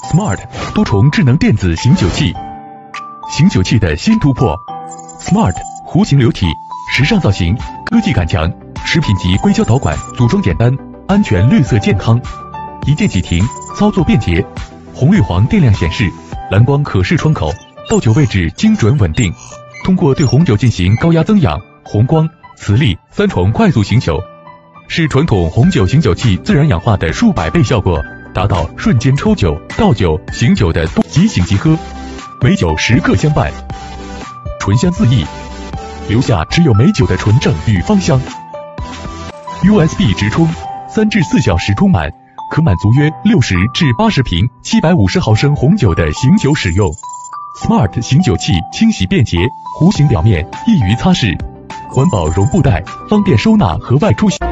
Smart 多重智能电子醒酒器，醒酒器的新突破。Smart 弧形流体，时尚造型，科技感强，食品级硅胶导管，组装简单，安全绿色健康，一键启停，操作便捷。红绿黄电量显示，蓝光可视窗口，倒酒位置精准稳定。通过对红酒进行高压增氧、红光、磁力3重快速醒酒，是传统红酒醒酒器自然氧化的数百倍效果，达到瞬间抽酒、倒酒、醒酒的即醒即喝，美酒时刻相伴，醇香四溢，留下只有美酒的纯正与芳香。USB 直充，3至4小时充满，可满足约60至80瓶750毫升红酒的醒酒使用。Smart 醒酒器清洗便捷，弧形表面易于擦拭，环保绒布袋，方便收纳和外出。